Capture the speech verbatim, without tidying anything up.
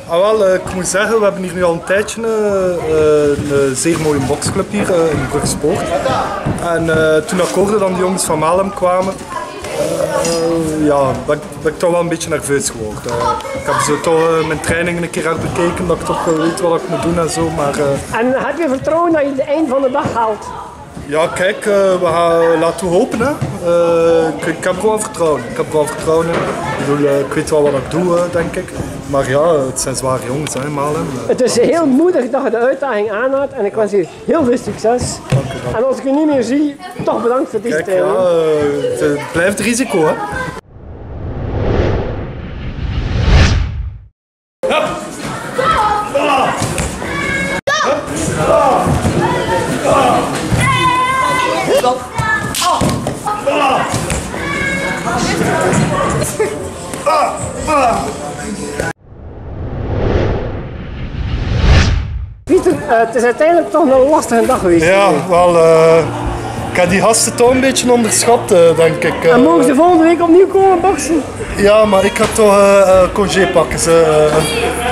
Ah, wel, uh, ik moet zeggen, we hebben hier nu al een tijdje uh, een zeer mooie boxclub hier uh, in Brugge Sport. En uh, toen ik hoorde dat de jongens van Melhem kwamen, uh, ja, ben, ik, ben ik toch wel een beetje nerveus geworden. Uh, ik heb zo toch uh, mijn trainingen een keer herbekeken, dat ik toch uh, weet wat ik moet doen en zo. Maar, uh, en heb je vertrouwen dat je het eind van de dag haalt? Ja, kijk, uh, we gaan, laten we hopen. Hè. Uh, ik, ik heb er wel vertrouwen. Ik heb er wel vertrouwen in. Ik, bedoel, uh, ik weet wel wat ik doe, uh, denk ik. Maar ja, het zijn zware jongens, hè, Melhem. Uh, het is heel moedig dat je de uitdaging aanhoudt en ik wens je heel veel succes. Dank u, dank. En als ik je niet meer zie, toch bedankt voor deze training. Ja, uh, het blijft risico, hè. Pieter, uh, het is uiteindelijk toch een lastige dag geweest. Ja, wel, uh, ik heb die gasten toch een beetje onderschat, uh, denk ik. Uh, en mogen ze volgende week opnieuw komen boksen? Ja, maar ik ga toch uh, uh, congé pakken. Ze, uh,